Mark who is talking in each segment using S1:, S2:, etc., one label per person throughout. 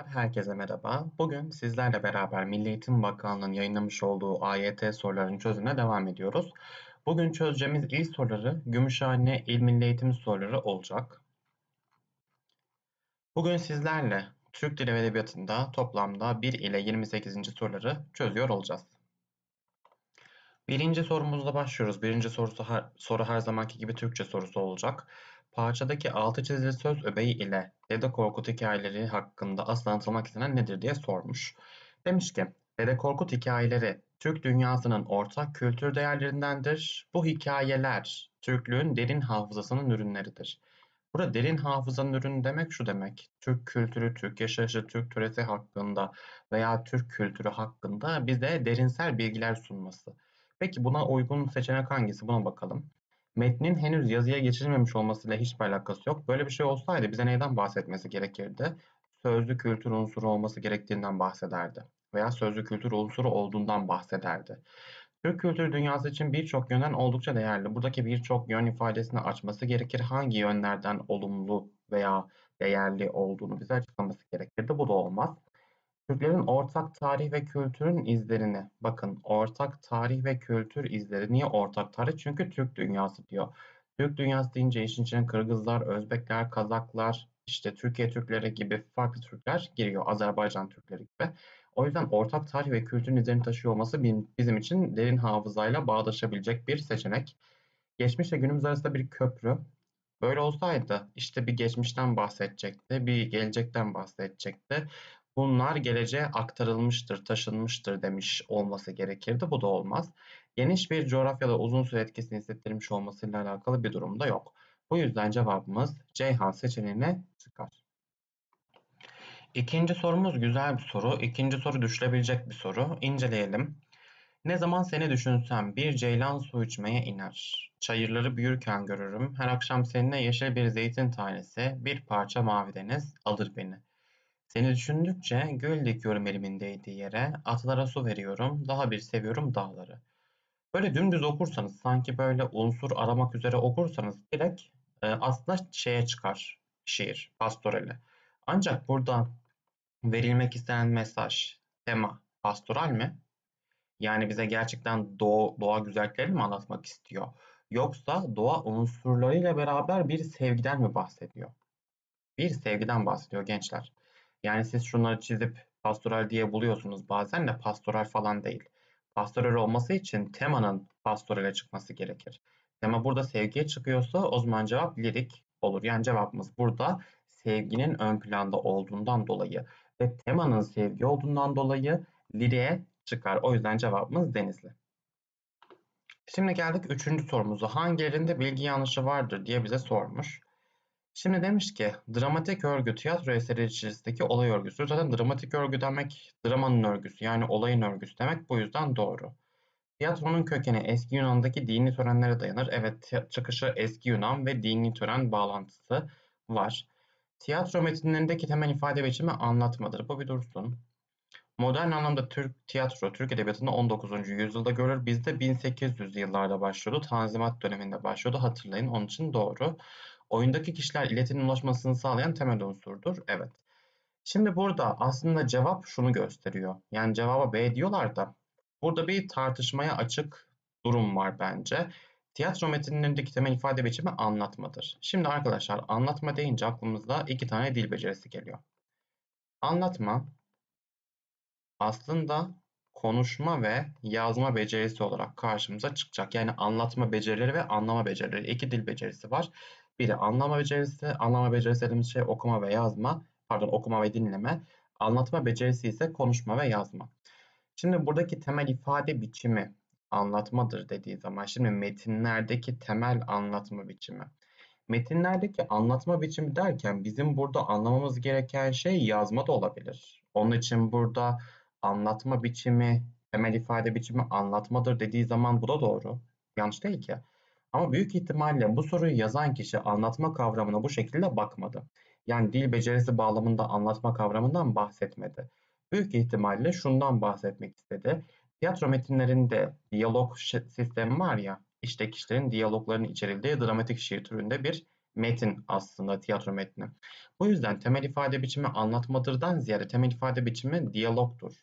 S1: Herkese merhaba. Bugün sizlerle beraber Milli Eğitim Bakanlığı'nın yayınlamış olduğu AYT sorularının çözümüne devam ediyoruz. Bugün çözeceğimiz ilk soruları Gümüşhane İl Milli Eğitim soruları olacak. Bugün sizlerle Türk Dili ve Edebiyatı'nda toplamda 1 ile 28. soruları çözüyor olacağız. Birinci sorumuzla başlıyoruz. Birinci soru her zamanki gibi Türkçe sorusu olacak. Parçadaki altı çizili söz öbeği ile Dede Korkut hikayeleri hakkında asıl anlatılmak istenen nedir diye sormuş. Demiş ki, Dede Korkut hikayeleri Türk dünyasının ortak kültür değerlerindendir. Bu hikayeler Türklüğün derin hafızasının ürünleridir. Burada derin hafızanın ürünü demek şu demek. Türk kültürü, Türk yaşayışı, Türk töresi hakkında veya Türk kültürü hakkında bize derinsel bilgiler sunması. Peki buna uygun seçenek hangisi? Buna bakalım. Metnin henüz yazıya geçirilmemiş olmasıyla hiçbir alakası yok. Böyle bir şey olsaydı bize neyden bahsetmesi gerekirdi? Sözlü kültür unsuru olması gerektiğinden bahsederdi. Veya sözlü kültür unsuru olduğundan bahsederdi. Türk kültürü dünyası için birçok yönden oldukça değerli. Buradaki birçok yön ifadesini açması gerekir. Hangi yönlerden olumlu veya değerli olduğunu bize açıklaması gerekirdi. Bu da olmaz. Türklerin ortak tarih ve kültürün izlerini, bakın ortak tarih ve kültür izleri. Niye ortak tarih? Çünkü Türk dünyası diyor. Türk dünyası deyince işin içine Kırgızlar, Özbekler, Kazaklar, işte Türkiye Türkleri gibi farklı Türkler giriyor. Azerbaycan Türkleri gibi. O yüzden ortak tarih ve kültürün izlerini taşıyor olması bizim için derin hafızayla bağdaşabilecek bir seçenek. Geçmişle günümüz arasında bir köprü. Böyle olsaydı işte bir geçmişten bahsedecekti, bir gelecekten bahsedecekti. Bunlar geleceğe aktarılmıştır, taşınmıştır demiş olması gerekirdi. Bu da olmaz. Geniş bir coğrafyada uzun süre etkisini hissettirmiş olmasıyla alakalı bir durum da yok. Bu yüzden cevabımız Ceyhan seçeneğine çıkar. İkinci sorumuz güzel bir soru. İkinci soru düşülebilecek bir soru. İnceleyelim. Ne zaman seni düşünsem bir ceylan su içmeye iner. Çayırları büyürken görürüm. Her akşam seninle yeşil bir zeytin tanesi, bir parça mavi deniz alır beni. Seni düşündükçe gül dikiyorum elimin değdiği yere. Atlara su veriyorum. Daha bir seviyorum dağları. Böyle dümdüz okursanız, sanki böyle unsur aramak üzere okursanız direkt aslında şeye çıkar şiir, pastorali. Ancak burada verilmek istenen mesaj, tema pastoral mi? Yani bize gerçekten doğa güzelliklerini mi anlatmak istiyor? Yoksa doğa unsurlarıyla beraber bir sevgiden mi bahsediyor? Bir sevgiden bahsediyor gençler. Yani siz şunları çizip pastoral diye buluyorsunuz bazen de pastoral falan değil. Pastoral olması için temanın pastorale çıkması gerekir. Tema burada sevgiye çıkıyorsa o zaman cevap lirik olur. Yani cevabımız burada sevginin ön planda olduğundan dolayı ve temanın sevgi olduğundan dolayı liriğe çıkar. O yüzden cevabımız Denizli. Şimdi geldik üçüncü sorumuza. Hangilerinde bilgi yanlışı vardır diye bize sormuş. Şimdi demiş ki dramatik örgü tiyatro eseri içerisindeki olay örgüsü. Zaten dramatik örgü demek dramanın örgüsü yani olayın örgüsü demek, bu yüzden doğru. Tiyatronun kökeni eski Yunan'daki dini törenlere dayanır. Evet, çıkışı eski Yunan ve dini tören bağlantısı var. Tiyatro metinlerindeki temel ifade biçimi anlatmadır. Bu bir dursun. Modern anlamda Türk edebiyatında 19. yüzyılda görülür. Bizde 1800 yıllarda başlıyordu. Tanzimat döneminde başlıyordu. Hatırlayın, onun için doğru. Oyundaki kişiler iletinin ulaşmasını sağlayan temel unsurdur. Evet. Şimdi burada aslında cevap şunu gösteriyor. Yani cevaba B diyorlar da burada bir tartışmaya açık durum var bence. Tiyatro metinlerindeki temel ifade biçimi anlatmadır. Şimdi arkadaşlar, anlatma deyince aklımıza iki tane dil becerisi geliyor. Anlatma aslında konuşma ve yazma becerisi olarak karşımıza çıkacak. Yani anlatma becerileri ve anlama becerileri. İki dil becerisi var. Biri anlama becerisi. Anlama becerisi dediğimiz şey okuma ve yazma. Pardon, okuma ve dinleme. Anlatma becerisi ise konuşma ve yazma. Şimdi buradaki temel ifade biçimi anlatmadır dediği zaman, şimdi metinlerdeki temel anlatma biçimi. Metinlerdeki anlatma biçimi derken bizim burada anlamamız gereken şey yazma da olabilir. Onun için burada anlatma biçimi, temel ifade biçimi anlatmadır dediği zaman bu da doğru. Yanlış değil ki. Ama büyük ihtimalle bu soruyu yazan kişi anlatma kavramına bu şekilde bakmadı. Yani dil becerisi bağlamında anlatma kavramından bahsetmedi. Büyük ihtimalle şundan bahsetmek istedi. Tiyatro metinlerinde diyalog sistemi var ya, işte kişilerin diyaloglarının içerildiği dramatik şiir türünde bir metin aslında tiyatro metni. Bu yüzden temel ifade biçimi anlatmadırdan ziyade temel ifade biçimi diyalogtur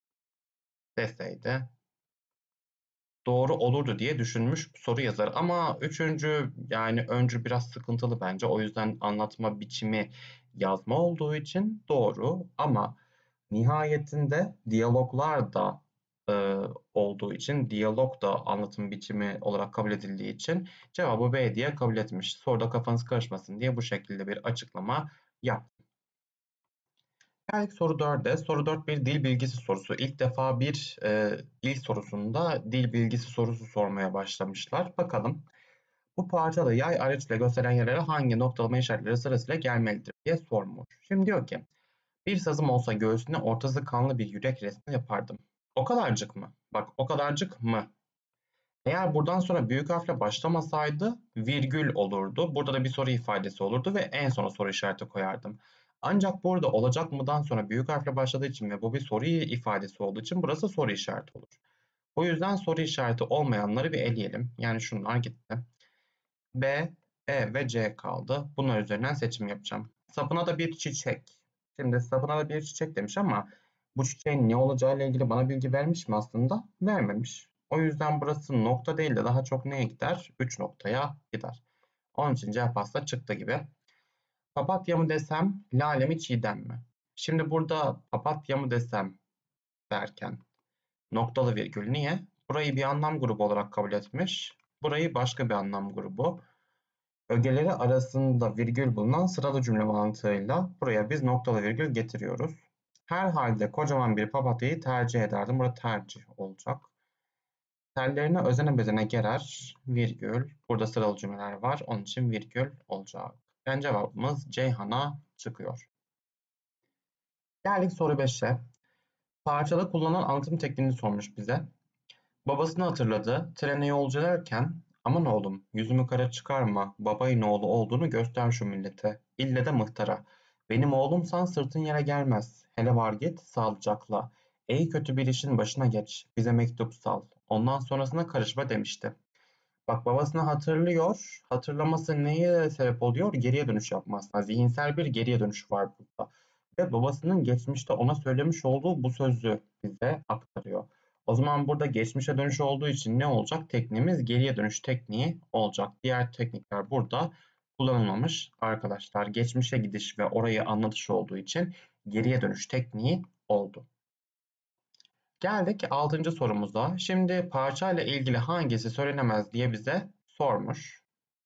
S1: deseydi doğru olurdu diye düşünmüş soru yazarı. Ama üçüncü yani öncü biraz sıkıntılı bence. O yüzden anlatma biçimi yazma olduğu için doğru. Ama nihayetinde diyaloglar da e, olduğu için, diyalog da anlatım biçimi olarak kabul edildiği için cevabı B diye kabul etmiş. Soruda kafanız karışmasın diye bu şekilde bir açıklama yaptım. Geldik soru 4'e. Soru 4 bir dil bilgisi sorusu. İlk defa bir dil sorusunda dil bilgisi sorusu sormaya başlamışlar. Bakalım. Bu parçada yay araçla gösteren yerlere hangi noktalama işaretleri sırasıyla gelmelidir diye sormuş. Şimdi diyor ki bir sazım olsa göğsüne ortası kanlı bir yürek resmi yapardım. O kadarcık mı? Bak o kadarcık mı? Eğer buradan sonra büyük harfle başlamasaydı virgül olurdu. Burada da bir soru ifadesi olurdu ve en sona soru işareti koyardım. Ancak burada olacak mıdan sonra büyük harfle başladığı için ve bu bir soru ifadesi olduğu için burası soru işareti olur. O yüzden soru işareti olmayanları bir eleyelim. Yani şunlar gitti. B, E ve C kaldı. Bunlar üzerinden seçim yapacağım. Sapına da bir çiçek. Şimdi sapına da bir çiçek demiş ama bu çiçeğin ne olacağıyla ilgili bana bilgi vermiş mi aslında? Vermemiş. O yüzden burası nokta değil de daha çok neye gider? 3 noktaya gider. Onun için cevap aslında çıktı gibi. Papatya mı desem, lale mi çiğdem mi? Şimdi burada papatya mı desem derken noktalı virgül niye? Burayı bir anlam grubu olarak kabul etmiş. Burayı başka bir anlam grubu. Ögeleri arasında virgül bulunan sıralı cümle mantığıyla buraya biz noktalı virgül getiriyoruz. Herhalde kocaman bir papatyayı tercih ederdim. Burada tercih olacak. Tellerine özene bezene gerer, virgül. Burada sıralı cümleler var. Onun için virgül olacak. Yani cevabımız Ceyhan'a çıkıyor. Geldik soru 5'e. Parçada kullanılan anlatım tekniğini sormuş bize. Babasını hatırladı. Trene yolcu ederken aman oğlum yüzümü kara çıkarma babayın oğlu olduğunu göster şu millete. İlle de mıhtara. Benim oğlumsan sırtın yere gelmez. Hele var git sağlıcakla. İyi kötü bir işin başına geç. Bize mektup sal. Ondan sonrasına karışma demişti. Bak babasını hatırlıyor. Hatırlaması neye sebep oluyor? Geriye dönüş yapmasına. Zihinsel bir geriye dönüş var burada. Ve babasının geçmişte ona söylemiş olduğu bu sözü bize aktarıyor. O zaman burada geçmişe dönüş olduğu için ne olacak? Tekniğimiz geriye dönüş tekniği olacak. Diğer teknikler burada kullanılmamış arkadaşlar. Geçmişe gidiş ve orayı anlatış olduğu için geriye dönüş tekniği oldu. Geldik 6. sorumuza. Şimdi parçayla ilgili hangisi söylenemez diye bize sormuş.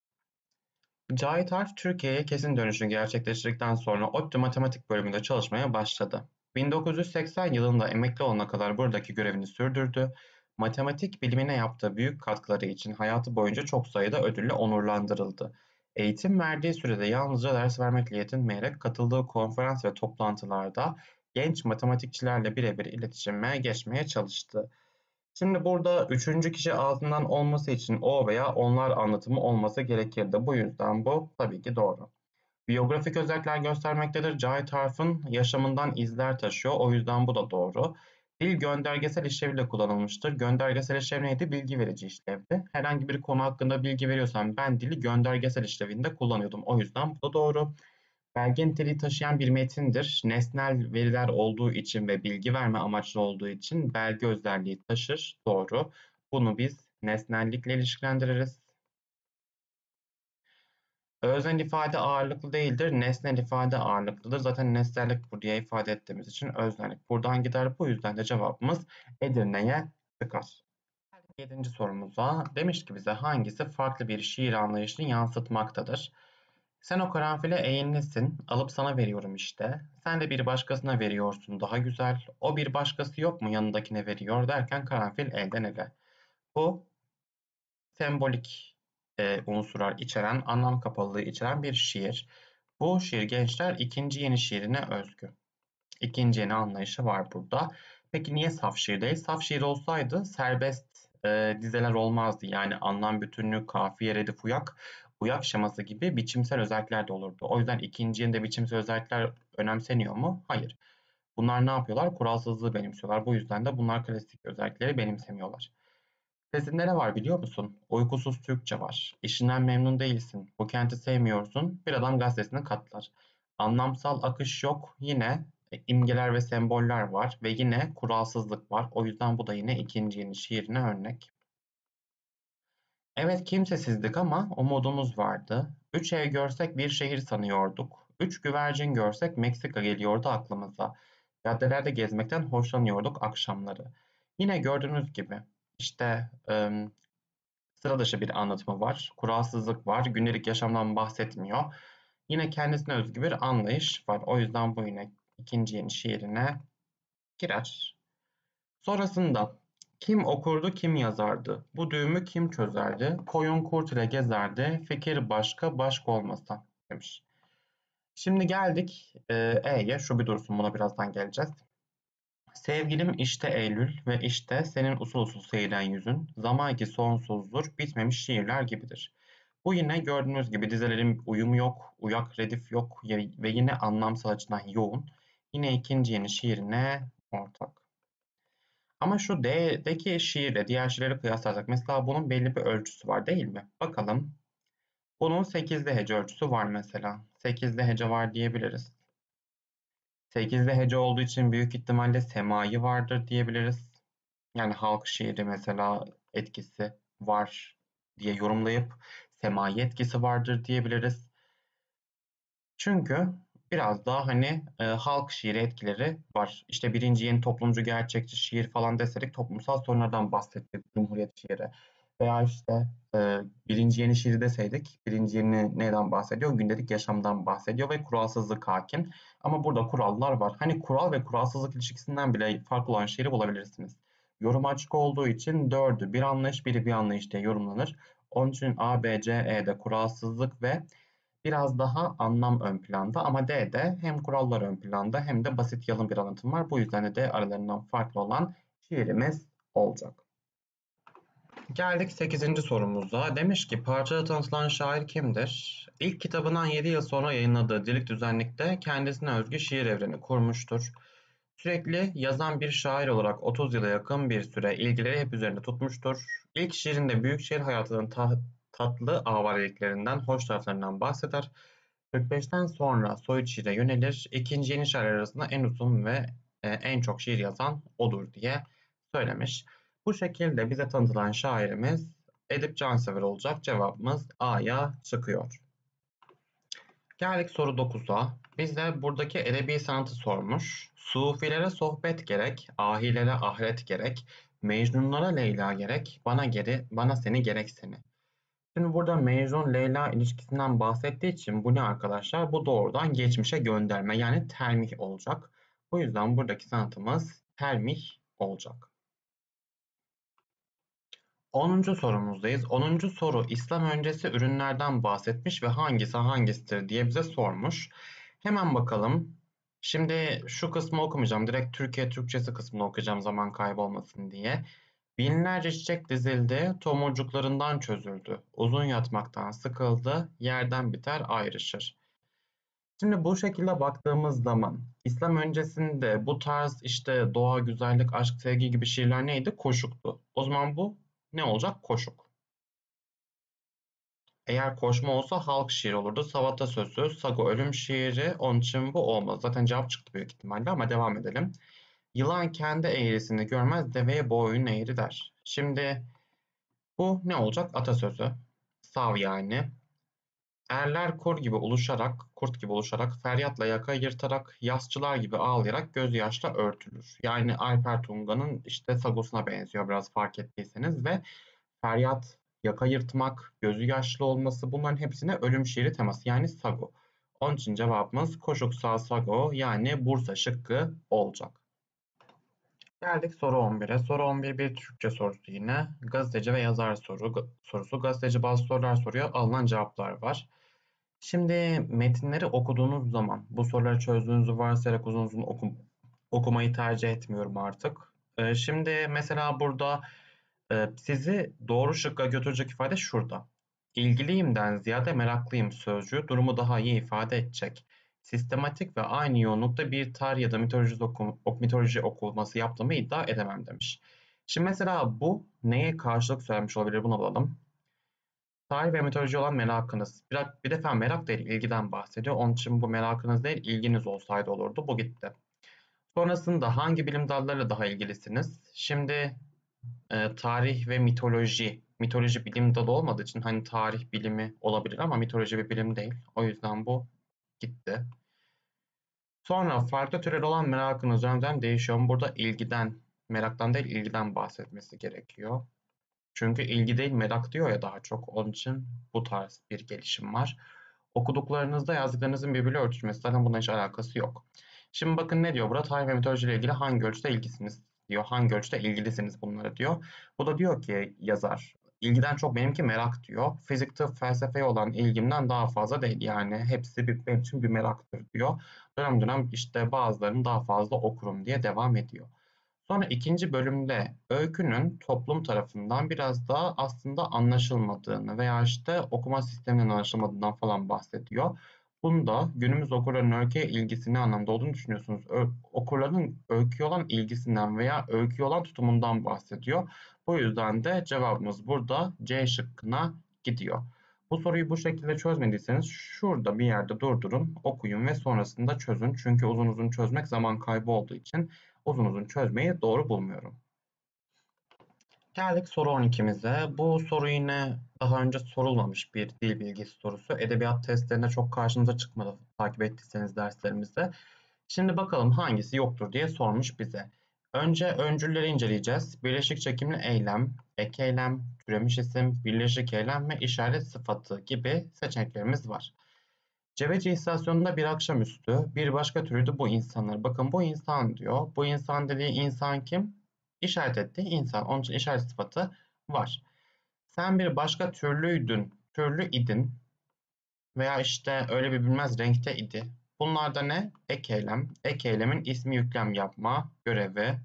S1: Cahit Arf Türkiye'ye kesin dönüşünü gerçekleştirdikten sonra ODTÜ Matematik bölümünde çalışmaya başladı. 1980 yılında emekli olana kadar buradaki görevini sürdürdü. Matematik bilimine yaptığı büyük katkıları için hayatı boyunca çok sayıda ödülle onurlandırıldı. Eğitim verdiği sürede yalnızca ders vermekle yetinmeyerek katıldığı konferans ve toplantılarda genç matematikçilerle birebir iletişime geçmeye çalıştı. Şimdi burada üçüncü kişi ağzından olması için o veya onlar anlatımı olması gerekirdi. Bu yüzden bu tabii ki doğru. Biyografik özellikler göstermektedir. Cahit Arf'ın yaşamından izler taşıyor. O yüzden bu da doğru. Dil göndergesel işleviyle kullanılmıştır. Göndergesel işlev neydi? Bilgi verici işlevdi. Herhangi bir konu hakkında bilgi veriyorsam ben dili göndergesel işlevinde kullanıyordum. O yüzden bu da doğru. Belge niteliği taşıyan bir metindir. Nesnel veriler olduğu için ve bilgi verme amaçlı olduğu için belge özelliği taşır. Doğru. Bunu biz nesnellikle ilişkilendiririz. Öznel ifade ağırlıklı değildir. Nesnel ifade ağırlıklıdır. Zaten nesnellik buraya ifade ettiğimiz için öznellik buradan gider. Bu yüzden de cevabımız Edirne'ye çıkar. 7. sorumuza demiş ki bize hangisi farklı bir şiir anlayışını yansıtmaktadır? Sen o karanfile eğimlisin, alıp sana veriyorum işte. Sen de bir başkasına veriyorsun daha güzel. O bir başkası yok mu yanındakine veriyor derken karanfil elden ele. Bu sembolik unsurlar içeren, anlam kapalılığı içeren bir şiir. Bu şiir gençler ikinci yeni şiirine özgü. İkinci yeni anlayışı var burada. Peki niye saf şiir değil? Saf şiir olsaydı serbest dizeler olmazdı. Yani anlam bütünlüğü, kafiye, redif, uyak, uyak şeması gibi biçimsel özellikler de olurdu. O yüzden ikinci yenide biçimsel özellikler önemseniyor mu? Hayır. Bunlar ne yapıyorlar? Kuralsızlığı benimsiyorlar. Bu yüzden de bunlar klasik özellikleri benimsemiyorlar. Sesinde ne var biliyor musun? Uykusuz Türkçe var. İşinden memnun değilsin. Bu kenti sevmiyorsun. Bir adam gazetesini katlar. Anlamsal akış yok. Yine imgeler ve semboller var. Ve yine kuralsızlık var. O yüzden bu da yine ikinci yeni şiirine örnek. Evet kimsesizdik ama umudumuz vardı. Üç ev görsek bir şehir sanıyorduk. Üç güvercin görsek Meksika geliyordu aklımıza. Caddelerde gezmekten hoşlanıyorduk akşamları. Yine gördüğünüz gibi işte sıra dışı bir anlatımı var, kuralsızlık var, gündelik yaşamdan bahsetmiyor. Yine kendisine özgü bir anlayış var. O yüzden bu yine ikinci yeni şiirine girer. Sonrasında kim okurdu kim yazardı, bu düğümü kim çözerdi, koyun kurt ile gezerdi, fikir başka başka olmasa demiş. Şimdi geldik E'ye, şu bir dursun buna birazdan geleceğiz. Sevgilim işte Eylül ve işte senin usul usul seyren yüzün, zaman ki sonsuzdur, bitmemiş şiirler gibidir. Bu yine gördüğünüz gibi dizelerin uyumu yok, uyak redif yok ve yine anlamsal açıdan yoğun. Yine ikinci yeni şiirine ortak. Ama şu D'deki şiirle diğer şiirleri kıyaslarsak mesela bunun belli bir ölçüsü var değil mi? Bakalım. Bunun 8'li hece ölçüsü var mesela. 8'li hece var diyebiliriz. 8'li hece olduğu için büyük ihtimalle semai vardır diyebiliriz. Yani halk şiiri mesela etkisi var diye yorumlayıp semai etkisi vardır diyebiliriz. Çünkü biraz daha hani halk şiiri etkileri var. İşte birinci yeni toplumcu gerçekçi şiir falan desek toplumsal sorunlardan bahsettik Cumhuriyet şiiri. Veya işte birinci yeni şiir deseydik birinci yeni neden bahsediyor? Gündelik yaşamdan bahsediyor ve kuralsızlık hakim. Ama burada kurallar var. Hani kural ve kuralsızlık ilişkisinden bile farklı olan şiiri bulabilirsiniz. Yorum açık olduğu için dördü bir anlayış biri bir anlayış diye yorumlanır. Onun için A, B, C, E'de kuralsızlık ve biraz daha anlam ön planda ama D'de hem kurallar ön planda hem de basit yalın bir anlatım var. Bu yüzden de aralarından farklı olan şiirimiz olacak. Geldik sekizinci sorumuza. Demiş ki parçada tanıtılan şair kimdir? İlk kitabından 7 yıl sonra yayınladığı Dilik Düzenlik'te kendisine özgü şiir evreni kurmuştur. Sürekli yazan bir şair olarak 30 yıla yakın bir süre ilgileri hep üzerinde tutmuştur. İlk şiirinde büyük şehir hayatının tatlı avareliklerinden, hoş taraflarından bahseder. 45'ten sonra soyut şiire yönelir. İkinci yeni şair arasında en uzun ve en çok şiir yazan odur diye söylemiş. Bu şekilde bize tanıtılan şairimiz Edip Cansever olacak. Cevabımız A'ya çıkıyor. Geldik soru 9'a. Bize buradaki edebi sanatı sormuş. Sufilere sohbet gerek, ahilere ahiret gerek, Mecnunlara Leyla gerek, bana seni gerek seni. Şimdi burada Mecnun-Leyla ilişkisinden bahsettiği için bu ne arkadaşlar? Bu doğrudan geçmişe gönderme yani telmih olacak. Bu yüzden buradaki sanatımız telmih olacak. 10. sorumuzdayız. 10. soru İslam öncesi ürünlerden bahsetmiş ve hangisi hangisidir diye bize sormuş. Hemen bakalım. Şimdi şu kısmı okumayacağım. Direkt Türkiye Türkçesi kısmını okuyacağım zaman kaybolmasın diye. Binlerce çiçek dizildi, tomurcuklarından çözüldü. Uzun yatmaktan sıkıldı, yerden biter ayrışır. Şimdi bu şekilde baktığımız zaman İslam öncesinde bu tarz işte doğa, güzellik, aşk, sevgi gibi şiirler neydi? Koşuktu. O zaman bu ne olacak? Koşuk. Eğer koşma olsa halk şiiri olurdu. Savata sözü, Sago ölüm şiiri. Onun için bu olmaz. Zaten cevap çıktı büyük ihtimalle ama devam edelim. Yılan kendi eğrisini görmez, deveye boyun eğri der. Şimdi bu ne olacak? Atasözü. Sav yani. Erler kurt gibi oluşarak, feryatla yaka yırtarak, yasçılar gibi ağlayarak gözyaşla örtülür. Yani Alper Tunga'nın işte Sagos'una benziyor biraz fark ettiyseniz ve feryat, yaka yırtmak, gözü yaşlı olması bunların hepsine ölüm şiiri teması yani Sago. Onun için cevabımız Koşuksal Sago yani Bursa şıkkı olacak. Geldik soru 11'e. Soru 11 bir Türkçe sorusu yine. Gazeteci ve yazar sorusu. Gazeteci bazı sorular soruyor. Alınan cevaplar var. Şimdi metinleri okuduğunuz zaman bu soruları çözdüğünüzü varsayarak uzun uzun okumayı tercih etmiyorum artık. Şimdi mesela burada sizi doğru şıkka götürecek ifade şurada. İlgiliyimden ziyade meraklıyım sözcüğü durumu daha iyi ifade edecek. Sistematik ve aynı yoğunlukta bir tarih ya da mitoloji okunması yaptığımı iddia edemem demiş. Şimdi mesela bu neye karşılık söylemiş olabilir, buna bulalım. Tarih ve mitoloji olan merakınız. Bir defa merak değil, ilgiden bahsediyor. Onun için bu merakınız değil, ilginiz olsaydı olurdu. Bu gitti. Sonrasında hangi bilim dallarıyla daha ilgilisiniz? Şimdi tarih ve mitoloji. Mitoloji bilim dalı olmadığı için hani tarih bilimi olabilir ama mitoloji bir bilim değil. O yüzden bu gitti. Sonra farklı türler olan merakınız önden değişiyor. Burada ilgiden, meraktan değil ilgiden bahsetmesi gerekiyor. Çünkü ilgi değil merak diyor ya daha çok. Onun için bu tarz bir gelişim var. Okuduklarınızda yazdıklarınızın birbiriyle örtüşmesi, zaten bununla hiç alakası yok. Şimdi bakın ne diyor burada? Tarih ve mitoloji ile ilgili hangi ölçüde ilgisiniz diyor. Hangi ölçüde ilgilisiniz bunlara diyor. Bu da diyor ki yazar, ilgiden çok benimki merak diyor. Fizik, tıp, felsefeye olan ilgimden daha fazla değil. Yani hepsi benim için bir meraktır diyor. Dönem dönem işte bazılarını daha fazla okurum diye devam ediyor. Sonra ikinci bölümde öykünün toplum tarafından biraz daha aslında anlaşılmadığını veya işte okuma sisteminin anlaşılmadığından falan bahsediyor. Bunda günümüz okurların öyküye ilgisi ne anlamda olduğunu düşünüyorsunuz? Okurların öyküye olan ilgisinden veya öyküye olan tutumundan bahsediyor. Bu yüzden de cevabımız burada C şıkkına gidiyor. Bu soruyu bu şekilde çözmediyseniz şurada bir yerde durdurun, okuyun ve sonrasında çözün. Çünkü uzun uzun çözmek zaman kaybı olduğu için uzun uzun çözmeyi doğru bulmuyorum. Geldik soru 12'mize. Bu soru yine daha önce sorulmamış bir dil bilgisi sorusu. Edebiyat testlerinde çok karşımıza çıkmadı takip ettiyseniz derslerimizde. Şimdi bakalım hangisi yoktur diye sormuş bize. Önce öncülleri inceleyeceğiz. Birleşik çekimli eylem, ek eylem, türemiş isim, birleşik eylem ve işaret sıfatı gibi seçeneklerimiz var. Cebeci istasyonunda bir akşamüstü bir başka türüydü bu insanlar. Bakın bu insan diyor. Bu insan dediği insan kim? İşaret ettiği insan. Onun için işaret sıfatı var. Sen bir başka türlüydün, türlü idin veya işte öyle bir bilmez renkte idi. Bunlar da ne? Ek eylem. Ek eylemin ismi yüklem yapma görevi.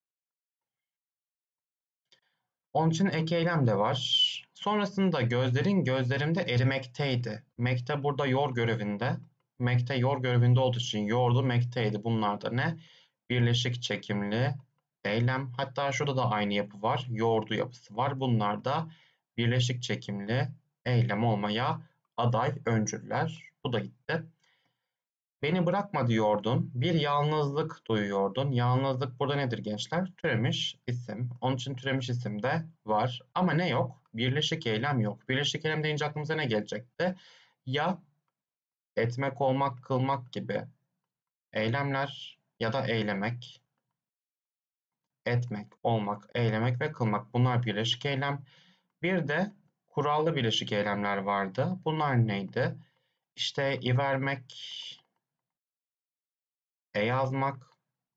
S1: Onun için ek eylem de var. Sonrasında gözlerin gözlerimde erimekteydi. Mekte burada yor görevinde. Mekte yor görevinde olduğu için yordu mekteydi. Bunlar da ne? Birleşik çekimli eylem. Hatta şurada da aynı yapı var. Yordu yapısı var. Bunlar da birleşik çekimli eylem olmaya aday öncüller. Bu da gitti. Beni bırakma diyordun. Bir yalnızlık duyuyordun. Yalnızlık burada nedir gençler? Türemiş isim. Onun için türemiş isim de var. Ama ne yok? Birleşik eylem yok. Birleşik eylem deyince aklımıza ne gelecekti? Ya etmek, olmak, kılmak gibi eylemler ya da eylemek. Etmek, olmak, eylemek ve kılmak. Bunlar birleşik eylem. Bir de kurallı birleşik eylemler vardı. Bunlar neydi? İşte vermek, yazmak,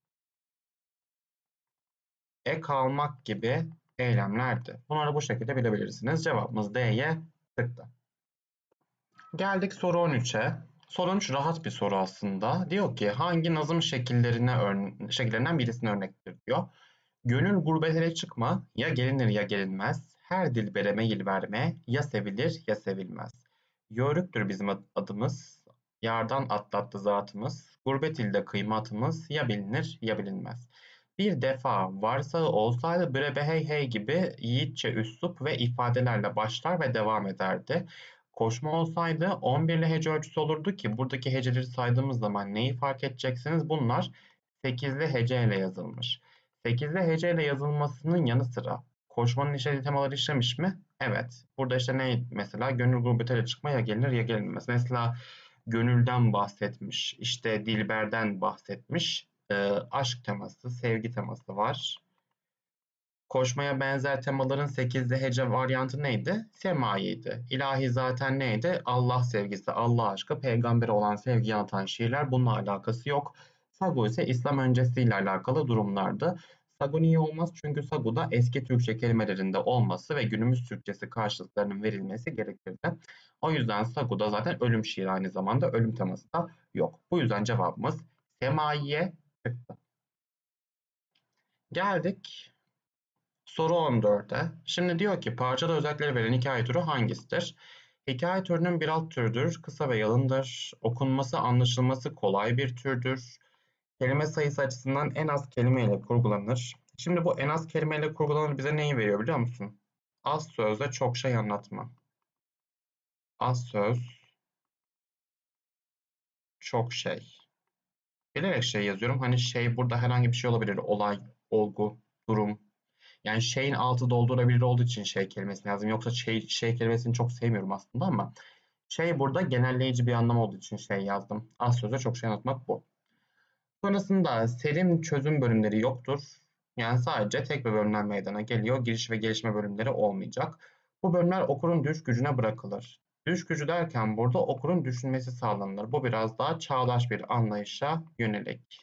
S1: ek almak gibi eylemlerdi. Bunları bu şekilde bilebilirsiniz. Cevabımız D'ye çıktı. Geldik soru 13'e. Soru 13 rahat bir soru aslında. Diyor ki hangi nazım şekillerinden birisine örnektir diyor. Gönül gurbetele çıkma, ya gelinir ya gelinmez. Her dilbere meyil verme, ya sevilir ya sevilmez. Yörüktür bizim adımız, yardan atlattı zatımız. Gurbet ilde kıymatımız, ya bilinir ya bilinmez. Bir defa varsağı olsaydı bre be hey hey gibi yiğitçe üslup ve ifadelerle başlar ve devam ederdi. Koşma olsaydı 11'li hece ölçüsü olurdu ki buradaki heceleri saydığımız zaman neyi fark edeceksiniz? Bunlar 8'li hece ile yazılmış. 8'li hece ile yazılmasının yanı sıra koşmanın işlediği temaları işlemiş mi? Evet. Burada işte ne mesela gönül gurbetele çıkma ya gelinir ya gelinmez. Mesela gönülden bahsetmiş, işte dilberden bahsetmiş, aşk teması, sevgi teması var. Koşmaya benzer temaların 8'li hece varyantı neydi? Semai'ydi. İlahi zaten neydi? Allah sevgisi, Allah aşkı, peygambere olan sevgiyi anlatan şiirler, bununla alakası yok. Sagu ise İslam öncesiyle alakalı durumlardı. Sagu niye olmaz? Çünkü Sagu'da eski Türkçe kelimelerinde olması ve günümüz Türkçesi karşılıklarının verilmesi gerekirdi. O yüzden Sagu'da zaten ölüm şiiri, aynı zamanda ölüm teması da yok. Bu yüzden cevabımız Semai'ye çıktı. Geldik soru 14'e. Şimdi diyor ki parçada özellikleri veren hikaye türü hangisidir? Hikaye türünün bir alt türüdür. Kısa ve yalındır. Okunması, anlaşılması kolay bir türdür. Kelime sayısı açısından en az kelimeyle kurgulanır. Şimdi bu en az kelimeyle kurgulanır bize neyi veriyor biliyor musun? Az sözle çok şey anlatma. Az söz, çok şey. Bilerek şey yazıyorum. Hani şey burada herhangi bir şey olabilir. Olay, olgu, durum. Yani şeyin altı doldurabilir olduğu için şey kelimesini yazdım. Yoksa şey kelimesini çok sevmiyorum aslında ama şey burada genelleyici bir anlam olduğu için şey yazdım. Az sözle çok şey anlatmak bu. Sonrasında serim çözüm bölümleri yoktur. Yani sadece tek bir bölümden meydana geliyor. Giriş ve gelişme bölümleri olmayacak. Bu bölümler okurun düş gücüne bırakılır. Düş gücü derken burada okurun düşünmesi sağlanır. Bu biraz daha çağdaş bir anlayışa yönelik.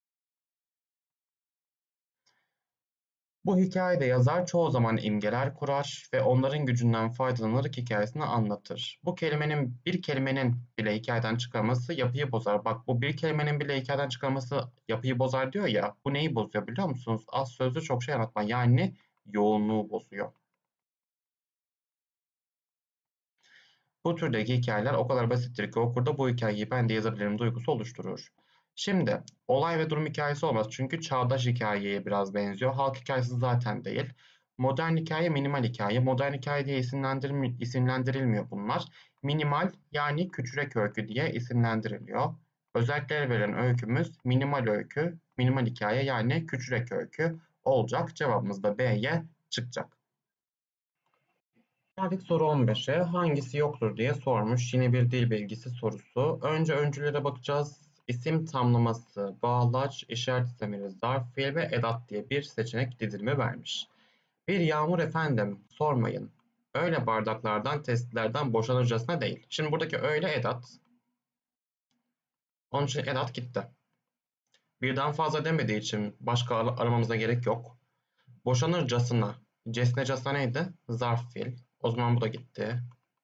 S1: Bu hikâyede yazar çoğu zaman imgeler kurar ve onların gücünden faydalanarak hikâyesini anlatır. Bir kelimenin bile hikâyeden çıkarması yapıyı bozar. Bak bu bir kelimenin bile hikâyeden çıkarması yapıyı bozar diyor ya. Bu neyi bozuyor biliyor musunuz? Az sözlü çok şey anlatma yani yoğunluğu bozuyor. Bu türdeki hikayeler o kadar basittir ki okurda bu hikayeyi ben de yazabilirim duygusu oluşturur. Şimdi olay ve durum hikayesi olmaz çünkü çağdaş hikayeye biraz benziyor. Halk hikayesi zaten değil. Modern hikaye, minimal hikaye. Modern hikaye diye isimlendirilmiyor bunlar. Minimal yani küçülek öykü diye isimlendiriliyor. Özellikleri veren öykümüz minimal öykü, minimal hikaye yani küçülek öykü olacak. Cevabımız da B'ye çıkacak. Geldik soru 15'e. Hangisi yoktur diye sormuş. Yine bir dil bilgisi sorusu. Önce öncüllere bakacağız. İsim tamlaması, bağlaç, işaret istemleri, zarf fiil ve edat diye bir seçenek dizilimi vermiş. Bir yağmur efendim, sormayın. Öyle bardaklardan, testilerden boşanırcasına değil. Şimdi buradaki öyle edat. Onun için edat gitti. Birden fazla demediği için başka aramamıza gerek yok. Boşanırcasına. Cesnecasına neydi? Zarf fiil. O zaman bu da gitti.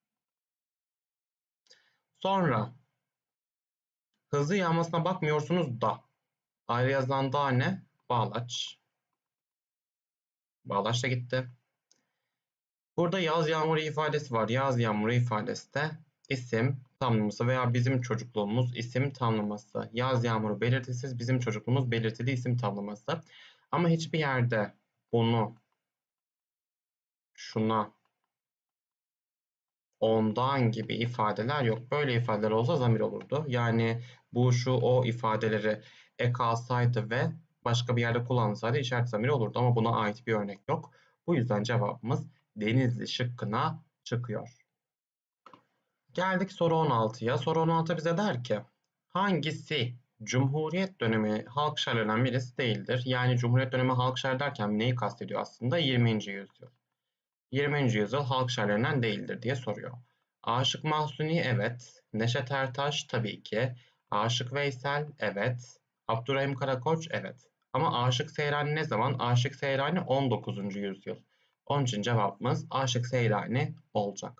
S1: Sonra hızlı yağmasına bakmıyorsunuz da. Ayrı yazılan da ne? Bağlaç. Bağlaç da gitti. Burada yaz yağmuru ifadesi var. Yaz yağmuru ifadesi de isim tamlaması veya bizim çocukluğumuz isim tamlaması. Yaz yağmuru belirtisiz, bizim çocukluğumuz belirtili isim tamlaması. Ama hiçbir yerde bunu şuna ondan gibi ifadeler yok. Böyle ifadeler olsa zamir olurdu. Yani bu, şu, o ifadeleri ek alsaydı ve başka bir yerde kullanılsaydı işaret zamiri olurdu ama buna ait bir örnek yok. Bu yüzden cevabımız Denizli şıkkına çıkıyor. Geldik soru 16'ya. Soru 16 bize der ki hangisi Cumhuriyet dönemi halk şairlerinden birisi değildir? Yani Cumhuriyet dönemi halk şair derken neyi kastediyor aslında? 20. yüzyıl. 20. yüzyıl halk şairlerinden değildir diye soruyor. Aşık Mahzuni evet. Neşet Ertaş tabii ki. Aşık Veysel evet. Abdurrahim Karakoç evet. Ama Aşık Seyrani ne zaman? Aşık Seyrani 19. yüzyıl. Onun için cevabımız Aşık Seyrani olacak.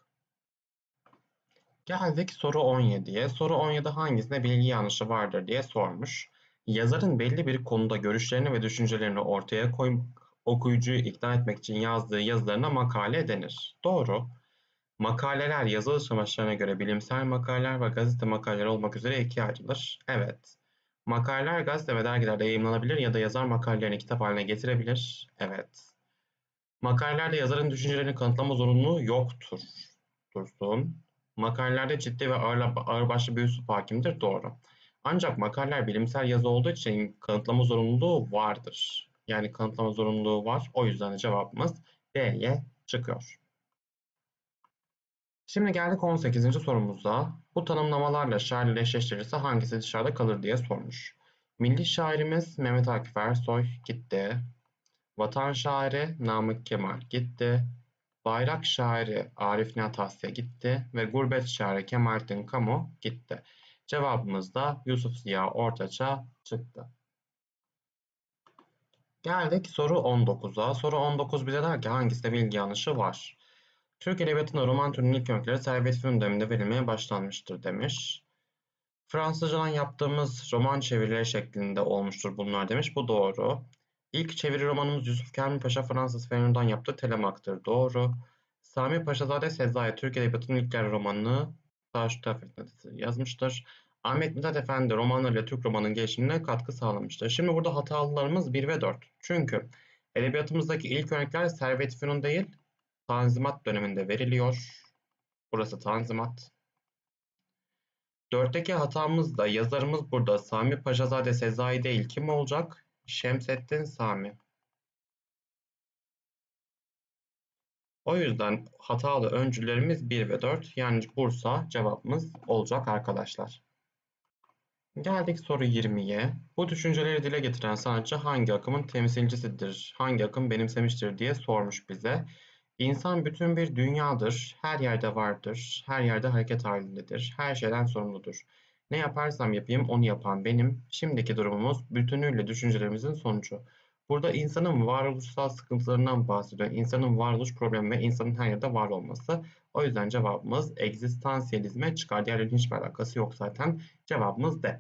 S1: Geldik soru 17'ye. Soru 17 hangisinde bilgi yanlışı vardır diye sormuş. Yazarın belli bir konuda görüşlerini ve düşüncelerini ortaya koyup okuyucuyu ikna etmek için yazdığı yazılarına makale denir. Doğru. Makaleler yazılış amaçlarına göre bilimsel makaleler ve gazete makaleleri olmak üzere ikiye ayrılır. Evet. Makaleler gazete ve dergilerde yayımlanabilir ya da yazar makalelerini kitap haline getirebilir. Evet. Makalelerde yazarın düşüncelerini kanıtlama zorunluluğu yoktur. Dursun. Makalelerde ciddi ve ağırbaşlı bir üslup hakimdir. Doğru. Ancak makaleler bilimsel yazı olduğu için kanıtlama zorunluluğu vardır. Yani kanıtlama zorunluluğu var. O yüzden de cevabımız D'ye çıkıyor. Şimdi geldik 18. sorumuza. Bu tanımlamalarla şairle eşleştirirse hangisi dışarıda kalır diye sormuş. Milli şairimiz Mehmet Akif Ersoy gitti. Vatan şairi Namık Kemal gitti. Bayrak şairi Arif Nihat Asya gitti ve gurbet şairi Kemalettin Kamu gitti. Cevabımız da Yusuf Ziya Ortaç'a çıktı. Geldik soru 19'a. Soru 19 bize der ki hangisinde bilgi yanlışı var? Türk Edebiyatı'nda roman türünün ilk öyküleri Servet Fünun döneminde verilmeye başlanmıştır demiş. Fransızcadan yaptığımız roman çevirileri şeklinde olmuştur bunlar demiş. Bu doğru. İlk çeviri romanımız Yusuf Kamil Paşa Fransız Fenun'dan yaptığı Telemaktır. Doğru. Sami Paşazade Sezai Türk Edebiyatı'nın ilk yarı romanını Taşüt yazmıştır. Ahmet Mithat Efendi romanlarıyla Türk romanının gelişimine katkı sağlamıştır. Şimdi burada hatalılarımız 1 ve 4. Çünkü Edebiyatımızdaki ilk örnekler Servet-i Fünun değil, Tanzimat döneminde veriliyor. Burası Tanzimat. 4'teki hatamız da yazarımız burada Sami Paşazade Sezai değil kim olacak? Şemsettin Sami. O yüzden hatalı öncüllerimiz 1 ve 4 yani Bursa cevabımız olacak arkadaşlar. Geldik soru 20'ye. Bu düşünceleri dile getiren sanatçı hangi akımın temsilcisidir? Hangi akım benimsemiştir diye sormuş bize. İnsan bütün bir dünyadır, her yerde vardır, her yerde hareket halindedir, her şeyden sorumludur. Ne yaparsam yapayım onu yapan benim. Şimdiki durumumuz bütünüyle düşüncelerimizin sonucu. Burada insanın varoluşsal sıkıntılarından bahsediyor. İnsanın varoluş problemi ve insanın her yerde var olması. O yüzden cevabımız egzistansiyelizme çıkar. Diğerlerinin hiçbir alakası yok zaten. Cevabımız D.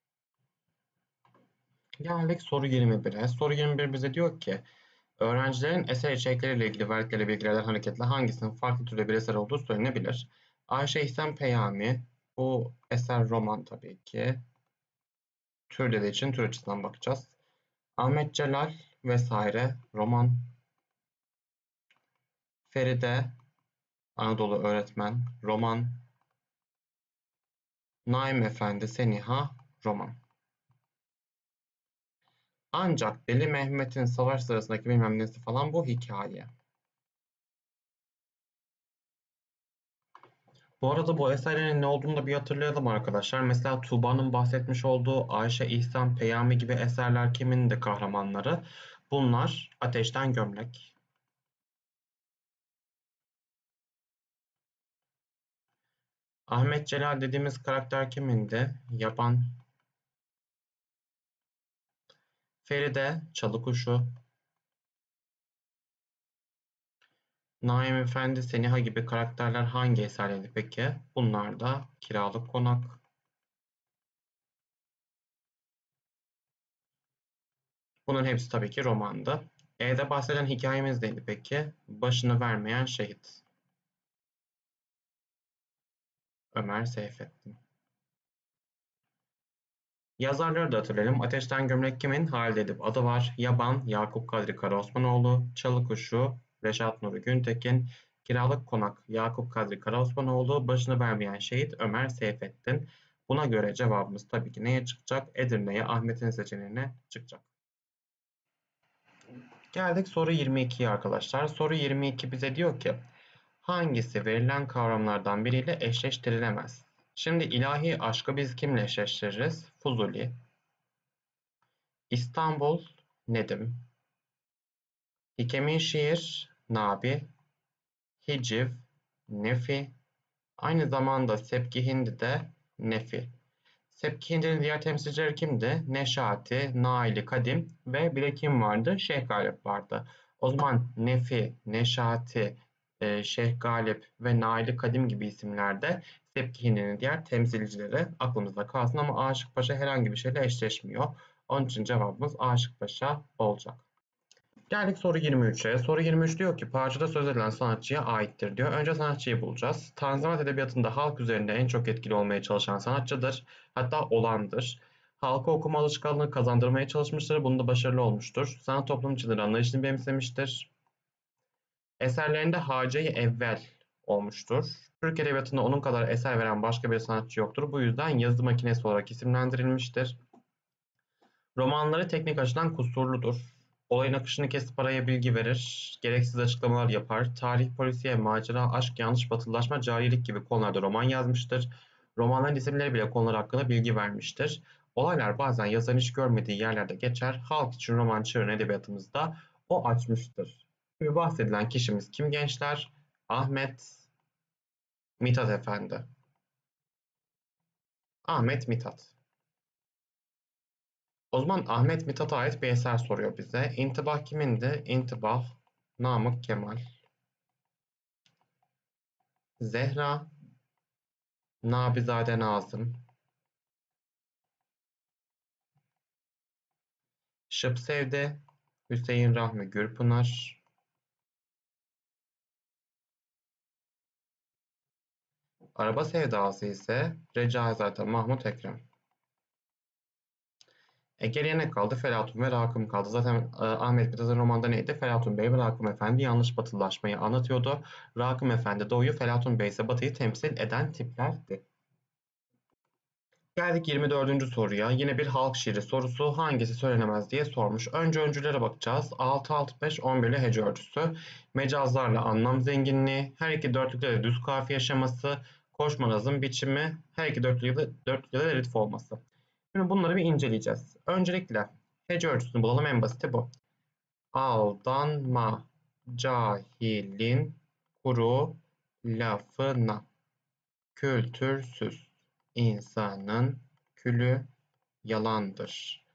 S1: Geldik soru 21'e. Soru 21 bize diyor ki öğrencilerin eser içerikleriyle ilgili verdikleri bilgilerden hareketle hangisinin farklı türde bir eser olduğu söylenebilir? Ayşe İhsan Peyami, bu eser roman tabii ki. Türleri için tür açısından bakacağız. Ahmet Celal vesaire roman. Feride, Anadolu öğretmen roman. Naim Efendi, Seniha roman. Ancak Deli Mehmet'in savaş sırasındaki bilmem nesi falan bu hikaye. Bu arada bu eserlerin ne olduğunu da bir hatırlayalım arkadaşlar. Mesela Tuğba'nın bahsetmiş olduğu Ayşe, İhsan, Peyami gibi eserler kimin de kahramanları? Bunlar Ateşten Gömlek. Ahmet Celal dediğimiz karakter kimindi? Yaban. Feride, Çalıkuşu. Naim Efendi, Seniha gibi karakterler hangi eserlerdi peki? Bunlar da Kiralık Konak. Bunların hepsi tabii ki romandı. E'de bahseden hikayemiz neydi peki? Başını vermeyen şehit. Ömer Seyfettin. Yazarları da hatırlayalım. Ateşten Gömlek kimin? Halide Edip adı var. Yaban, Yakup Kadri Karaosmanoğlu. Çalıkuşu, Reşat Nuri Güntekin. Kiralık Konak, Yakup Kadri Karaosmanoğlu. Başını vermeyen şehit Ömer Seyfettin. Buna göre cevabımız tabii ki neye çıkacak? Edirne'ye, Ahmet'in seçeneğine çıkacak. Geldik soru 22'ye arkadaşlar. Soru 22 bize diyor ki hangisi verilen kavramlardan biriyle eşleştirilemez? Şimdi ilahi aşkı biz kimle eşleştiririz? Fuzuli. İstanbul, Nedim. Hikemin şiir, Nabi. Hiciv, Nefi. Aynı zamanda Sepki Hindi de Nefi. Sepki Hindi'nin diğer temsilcileri kimdi? Neşati, Naili Kadim ve bir de kim vardı? Şeyh Galip vardı. O zaman Nefi, Neşati, Şeyh Galip ve Naili Kadim gibi isimlerde Sepki Hindi'nin diğer temsilcileri aklımızda kalsın ama Aşık Paşa herhangi bir şeyle eşleşmiyor. Onun için cevabımız Aşık Paşa olacak. Geldik soru 23'e. Soru 23 diyor ki parçada söz edilen sanatçıya aittir diyor. Önce sanatçıyı bulacağız. Tanzimat edebiyatında halk üzerinde en çok etkili olmaya çalışan sanatçıdır. Hatta olandır. Halka okuma alışkanlığı kazandırmaya çalışmıştır. Bunda başarılı olmuştur. Sanat toplum içindir anlayışını benimsemiştir. Eserlerinde Hace-i Evvel olmuştur. Türk edebiyatında onun kadar eser veren başka bir sanatçı yoktur. Bu yüzden yazı makinesi olarak isimlendirilmiştir. Romanları teknik açıdan kusurludur. Olayın akışını kesip araya bilgi verir, gereksiz açıklamalar yapar, tarih, polisiye, macera, aşk, yanlış, batılılaşma, cahillik gibi konularda roman yazmıştır. Romanların isimleri bile konular hakkında bilgi vermiştir. Olaylar bazen yazarın hiç görmediği yerlerde geçer. Halk için roman çığırını edebiyatımızda o açmıştır. Şimdi bahsedilen kişimiz kim gençler? Ahmet Mithat Efendi. Ahmet Mithat. O zaman Ahmet Mithat'a ait bir eser soruyor bize. İntibah kimindi? İntibah Namık Kemal. Zehra Nabizade Nazım. Şıpsevde Hüseyin Rahmi Gürpınar. Araba Sevdası ise Recaizade Mahmut Ekrem. Geriye ne kaldı? Felatun ve Rakım kaldı. Zaten Ahmet Mithat'ın romanda neydi? Felatun Bey ve Rakım Efendi yanlış batılılaşmayı anlatıyordu. Rakım Efendi doğuyu, Felatun Bey ise batıyı temsil eden tiplerdi. Geldik 24. soruya. Yine bir halk şiiri sorusu. Hangisi söylenemez diye sormuş. Önce öncülere bakacağız. 6-6-5-11'li hece ölçüsü, mecazlarla anlam zenginliği, her iki dörtlükte de düz kafiye şeması, koşma nazım biçimi, her iki dörtlükte de redif olması. Şimdi bunları bir inceleyeceğiz. Öncelikle hece ölçüsünü bulalım. En basiti bu. Aldanma cahilin kuru lafına. Kültürsüz insanın külü yalandır.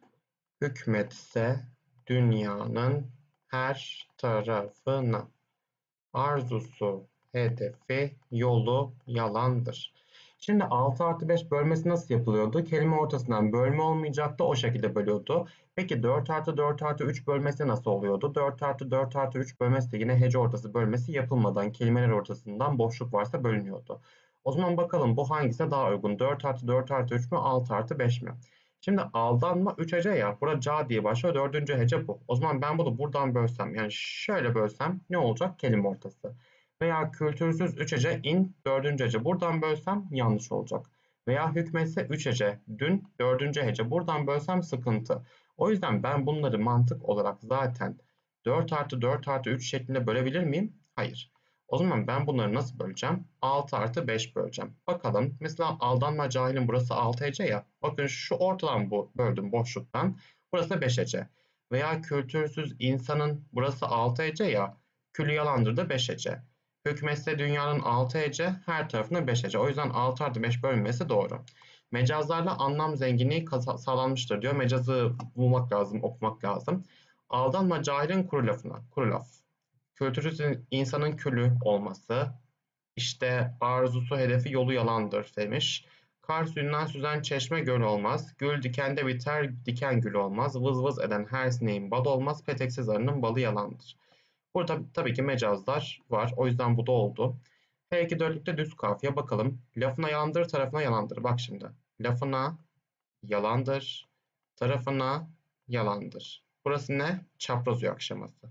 S1: Hükmetse dünyanın her tarafına. Arzusu, hedefi, yolu yalandır. Şimdi 6 artı 5 bölmesi nasıl yapılıyordu? Kelime ortasından bölme olmayacaktı, o şekilde bölüyordu. Peki 4 artı 4 artı 3 bölmesi nasıl oluyordu? 4 artı 4 artı 3 bölmesi de yine hece ortası bölmesi yapılmadan kelimeler ortasından boşluk varsa bölünüyordu. O zaman bakalım bu hangisine daha uygun? 4 artı 4 artı 3 mü? 6 artı 5 mi? Şimdi aldanma 3 hece ya. Burada ca diye başlıyor. Dördüncü hece bu. O zaman ben bunu buradan bölsem, yani şöyle bölsem ne olacak? Kelime ortası. Veya kültürsüz 3 hece in dördüncü hece. Buradan bölsem yanlış olacak. Veya hükmetse 3 hece dün dördüncü hece. Buradan bölsem sıkıntı. O yüzden ben bunları mantık olarak zaten 4 artı 4 artı 3 şeklinde bölebilir miyim? Hayır. O zaman ben bunları nasıl böleceğim? 6 artı 5 böleceğim. Bakalım. Mesela aldanma cahilin burası 6 hece ya. Bakın şu ortadan böldüm boşluktan. Burası 5 hece. Veya kültürsüz insanın burası 6 hece ya. Külü yalandır da 5 hece. Hükmetse dünyanın 6 hece, her tarafına 5 hece. O yüzden 6 artı 5 bölünmesi doğru. Mecazlarla anlam zenginliği sağlanmıştır diyor. Mecazı bulmak lazım, okumak lazım. Aldanma cahilin kuru lafına. Kuru laf. Kültürsüz insanın külü olması, işte arzusu hedefi yolu yalandır demiş. Kar suyundan süzen çeşme göl olmaz. Gül dikende biter, diken gül olmaz. Vız vız eden her sineğin bal olmaz. Peteksiz arının balı yalandır. Burada tabii ki mecazlar var. O yüzden bu da oldu. Her iki dörtlükte düz kafiye bakalım. Lafına yalandır, tarafına yalandır. Bak şimdi. Lafına yalandır, tarafına yalandır. Burası ne? Çapraz uyak şeması.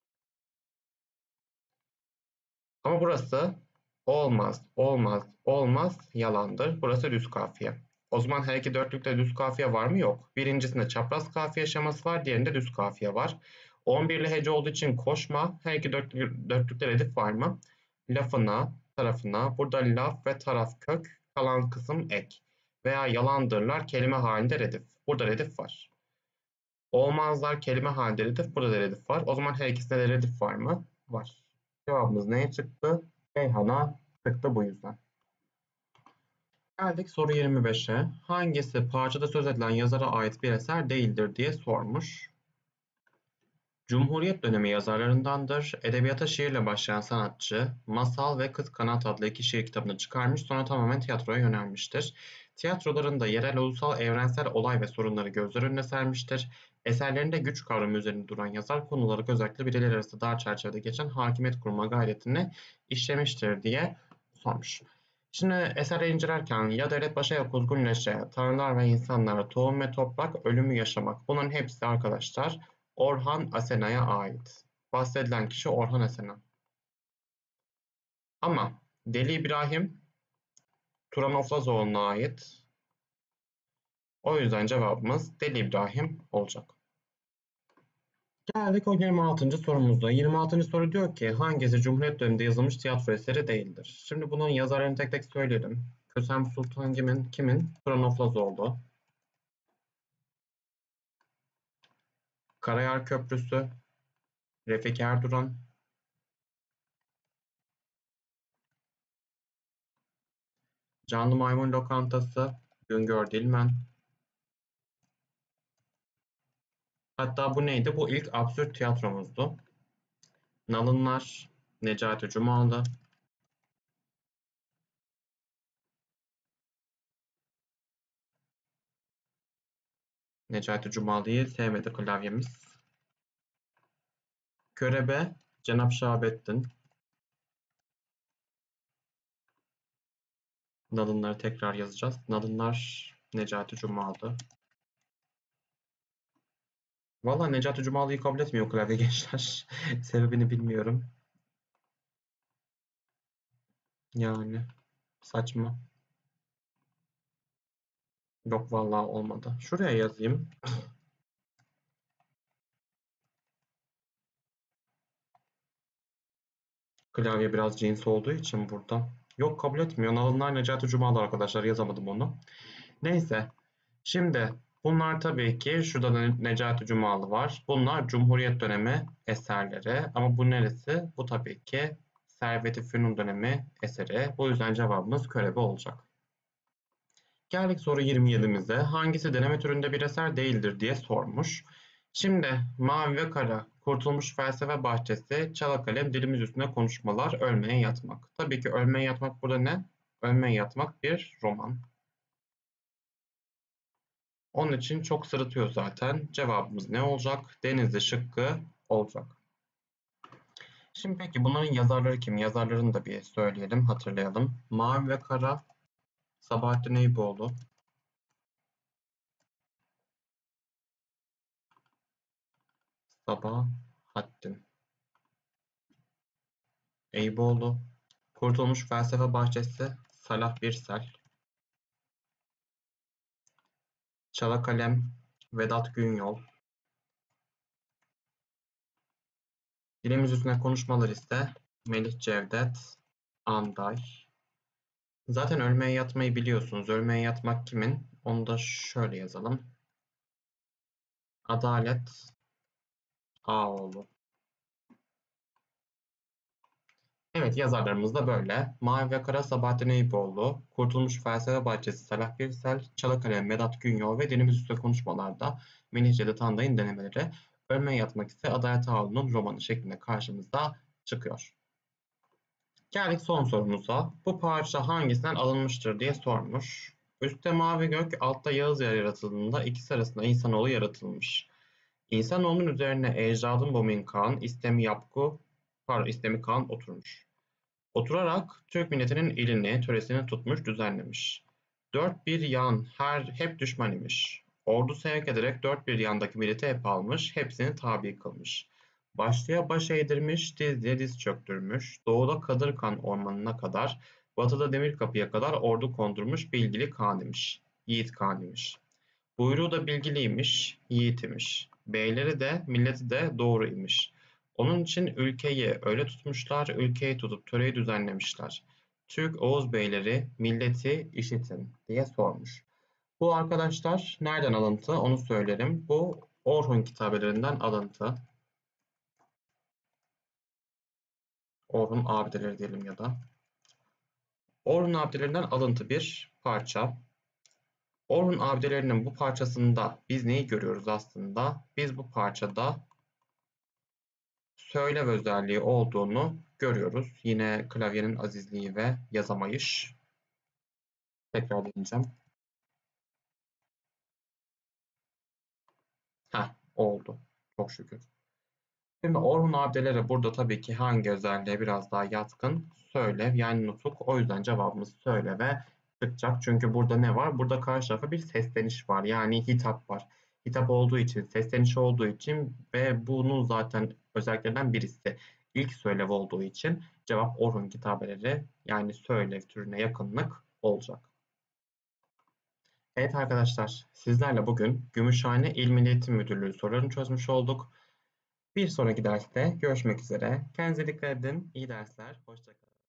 S1: Ama burası olmaz, olmaz, olmaz, yalandır. Burası düz kafiye. O zaman her iki dörtlükte düz kafiye var mı? Yok. Birincisinde çapraz kafiye şeması var, diğerinde düz kafiye var. 11'li hece olduğu için koşma. Her iki dörtlükte redif var mı? Lafına, tarafına. Burada laf ve taraf kök, kalan kısım ek. Veya yalandırlar kelime halinde redif. Burada redif var. Olmazlar kelime halinde redif. Burada da redif var. O zaman her ikisinde de redif var mı? Var. Cevabımız neye çıktı? Ceyhan'a çıktı bu yüzden. Geldik soru 25'e. Hangisi parçada söz edilen yazara ait bir eser değildir diye sormuş. Cumhuriyet dönemi yazarlarındandır. Edebiyata şiirle başlayan sanatçı, Masal ve Kız Kanat adlı iki şiir kitabını çıkarmış, sonra tamamen tiyatroya yönelmiştir. Tiyatrolarında yerel, ulusal, evrensel olay ve sorunları gözler önüne sermiştir. Eserlerinde güç kavramı üzerinde duran yazar konuları özellikle bireyler arası dar çerçevede geçen hakimiyet kurma gayretini işlemiştir diye sormuş. Şimdi eserleri incelerken ya devlet başa ya kuzgun leşe, tanrılar ve insanlar, tohum ve toprak, ölümü yaşamak. Bunların hepsi arkadaşlar Orhan Asena'ya ait. Bahsedilen kişi Orhan Asena. Ama Deli İbrahim Turan Oflazoğlu'na ait. O yüzden cevabımız Deli İbrahim olacak. Geldik o 26. sorumuzda. 26. soru diyor ki hangisi Cumhuriyet döneminde yazılmış tiyatro eseri değildir? Şimdi bunun yazarlarını tek tek söyleyelim. Kösem Sultan kimin? Turan Oflazoğlu. Karayar Köprüsü, Refik Erduran, Canlı Maymun Lokantası, Güngör Dilmen. Hatta bu neydi? Bu ilk absürt tiyatromuzdu. Nalınlar, Necati Cumalı, Necati Cumalı'yı sevmedi klavyemiz. Körebe, Cenap Şahabettin. Nalınları tekrar yazacağız. Nalınlar, Necati Cumalı. Valla Necati Cumalı'yı kabul etmiyor klavye gençler. Sebebini bilmiyorum. Yani saçma. Yok vallahi olmadı. Şuraya yazayım. Klavye biraz cins olduğu için burada. Yok kabul etmiyor. Nalınlar Necati Cumalı arkadaşlar. Yazamadım onu. Neyse. Şimdi bunlar tabii ki şurada da Necati Cumalı var. Bunlar Cumhuriyet dönemi eserleri. Ama bu neresi? Bu tabii ki Servet-i Fünun dönemi eseri. Bu yüzden cevabımız körebe olacak. Geldik soru 27'mize. Hangisi deneme türünde bir eser değildir diye sormuş. Şimdi Mavi ve Kara, Kurtulmuş Felsefe Bahçesi, Çanakkale, Dilimiz Üstünde Konuşmalar, Ölmeye Yatmak. Tabii ki Ölmeye Yatmak burada ne? Ölmeye Yatmak bir roman. Onun için çok sırıtıyor zaten. Cevabımız ne olacak? Denizli şıkkı olacak. Şimdi peki bunların yazarları kim? Yazarlarını da bir söyleyelim, hatırlayalım. Mavi ve Kara, Sabahattin Eyüboğlu. Sabahattin Eyüboğlu. Kurtulmuş Felsefe Bahçesi, Salah Birsel. Çanakkale, Vedat Günyol. Dilimiz Üstüne Konuşmalar ise Melih Cevdet Anday. Zaten Ölmeye Yatmayı biliyorsunuz. Ölmeye Yatmak kimin? Onu da şöyle yazalım. Adalet Ağoğlu. Evet, yazarlarımız da böyle. Mavi ve Kara Sabahattin Eyüboğlu, Kurtulmuş Felsefe Bahçesi Salah Birsel, Çanakkale Vedat Günyol ve Dilimiz Üstüne Konuşmalar'da Melih Cevdet Anday'ın denemeleri. Ölmeye Yatmak ise Adalet Ağoğlu'nun romanı şeklinde karşımıza çıkıyor. Geldik son sorumuza. Bu parça hangisinden alınmıştır diye sormuş. Üstte mavi gök, altta Yağız yer yaratıldığında ikisi arasında insanoğlu yaratılmış. İnsanoğlunun üzerine ecdadın Bomin Kağan, İstemi Kağan oturmuş. Oturarak Türk milletinin ilini, töresini tutmuş, düzenlemiş. Dört bir yan, hep düşman imiş. Ordu sevk ederek dört bir yandaki milleti hep almış, hepsini tabi kılmış. Başlığa baş eğdirmiş, dizliğe diz çöktürmüş. Doğuda Kadırkan ormanına kadar, batıda Demirkapı'ya kadar ordu kondurmuş, bilgili Kağan imiş. Yiğit Kağan imiş. Buyruğu da bilgiliymiş, yiğit imiş. Beyleri de, milleti de doğru imiş. Onun için ülkeyi öyle tutmuşlar, ülkeyi tutup töreyi düzenlemişler. Türk Oğuz beyleri milleti işitin diye sormuş. Bu arkadaşlar nereden alıntı onu söylerim. Bu Orhun kitabelerinden alıntı. Orhun abideleri diyelim ya da. Orhun abidelerinden alıntı bir parça. Orhun abidelerinin bu parçasında biz neyi görüyoruz aslında? Biz bu parçada söylem özelliği olduğunu görüyoruz. Yine klavyenin azizliği ve yazamayış. Tekrar deneyeceğim. Heh, oldu. Çok şükür. Şimdi Orhun abdelere burada tabii ki hangi özelliğe biraz daha yatkın? Söylev yani nutuk. O yüzden cevabımız söyleve çıkacak. Çünkü burada ne var? Burada karşı tarafa bir sesleniş var. Yani hitap var. Hitap olduğu için, sesleniş olduğu için ve bunun zaten özelliklerinden birisi. İlk söylev olduğu için cevap Orhun kitabeleri yani söylev türüne yakınlık olacak. Evet arkadaşlar, sizlerle bugün Gümüşhane İl Milli Eğitim Müdürlüğü sorularını çözmüş olduk. Bir sonraki derste görüşmek üzere. Kendinize dikkat edin. İyi dersler. Hoşça kalın.